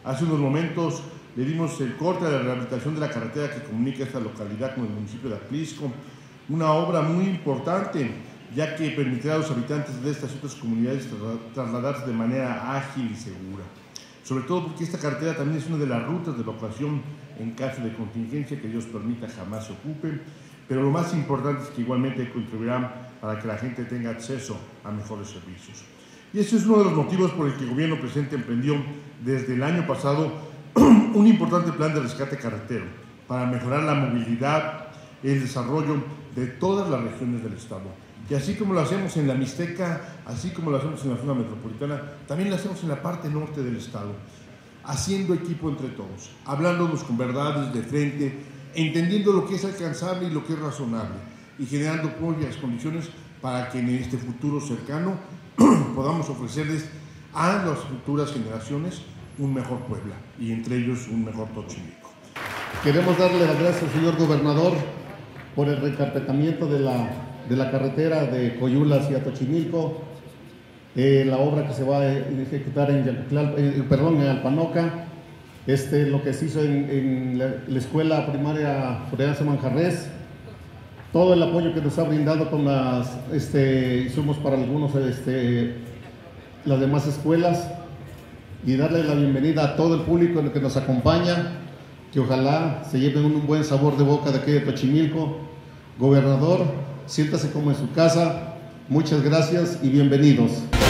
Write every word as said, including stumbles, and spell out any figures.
Hace unos momentos le dimos el corte a la rehabilitación de la carretera que comunica esta localidad con el municipio de Atlisco, una obra muy importante, ya que permitirá a los habitantes de estas otras comunidades trasladarse de manera ágil y segura. Sobre todo porque esta carretera también es una de las rutas de evacuación en caso de contingencia, que Dios permita jamás se ocupe, pero lo más importante es que igualmente contribuirán para que la gente tenga acceso a mejores servicios. Y ese es uno de los motivos por el que el gobierno presente emprendió desde el año pasado un importante plan de rescate carretero para mejorar la movilidad, el desarrollo de todas las regiones del estado. Y así como lo hacemos en la Mixteca, así como lo hacemos en la zona metropolitana, también lo hacemos en la parte norte del estado, haciendo equipo entre todos, hablándonos con verdades de frente, entendiendo lo que es alcanzable y lo que es razonable, y generando las condiciones para que en este futuro cercano podamos ofrecerles a las futuras generaciones un mejor Puebla, y entre ellos un mejor Xochimilco. Queremos darle las gracias al señor gobernador por el recarpetamiento de la, de la carretera de Coyula hacia Xochimilco, eh, la obra que se va a ejecutar en, eh, perdón, en Alpanoca, este, lo que se hizo en, en la, la escuela primaria Florencio Manjarres, todo el apoyo que nos ha brindado con las este, insumos para algunos, este, las demás escuelas, y darle la bienvenida a todo el público que nos acompaña, que ojalá se lleven un buen sabor de boca de aquí de Xochimilco. Gobernador, siéntase como en su casa. Muchas gracias y bienvenidos.